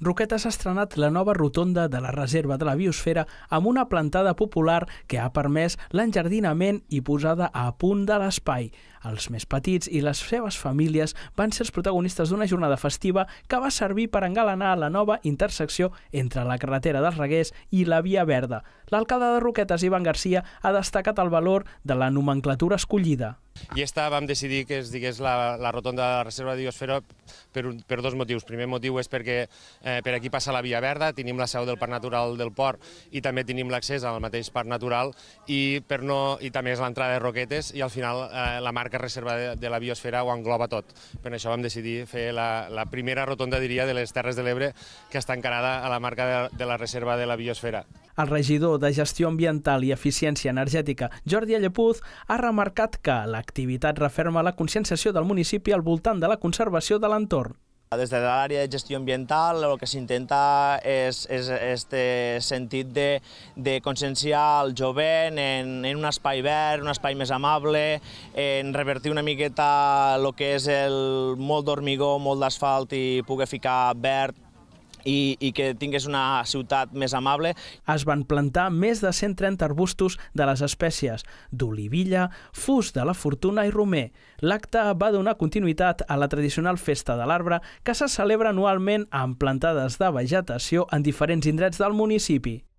Roquetes ha estrenat la nova rotonda de la Reserva de la Biosfera amb una plantada popular que ha permès l'enjardinament i posada a punt de l'espai. Els més petits i les seves famílies van ser els protagonistes d'una jornada festiva que va servir per engalanar la nova intersecció entre la carretera dels Reguers i la Via Verda. L'alcalde de Roquetes, Ivan Garcia, ha destacat el valor de la nomenclatura escollida. I vam decidir que es digués la rotonda de la Reserva de Biosfera per dos motius. El primer motiu és perquè per aquí passa la Via Verda, tenim la seu del Parc Natural del Port i també tenim l'accés al mateix Parc Natural i també és l'entrada de Roquetes i al final la marca Reserva de la Biosfera ho engloba tot. Per això vam decidir fer la primera rotonda, diria, de les Terres de l'Ebre que està encarada a la marca de la Reserva de la Biosfera. El regidor de Gestió Ambiental i Eficiència Energètica, Jordi Allepuz, ha remarcat que l'activitat referma la conscienciació del municipi al voltant de la conservació de l'entorn. Des de l'àrea de gestió ambiental el que s'intenta és este sentit de conscienciar el jovent en un espai verd, un espai més amable, en revertir una miqueta el que és el molt d'hormigó, molt d'asfalt i poder ficar verd i que tingués una ciutat més amable. Es van plantar més de 130 arbustos de les espècies d'olivilla, fust de la fortuna i romer. L'acte va donar continuïtat a la tradicional festa de l'arbre que se celebra anualment amb plantades de vegetació en diferents indrets del municipi.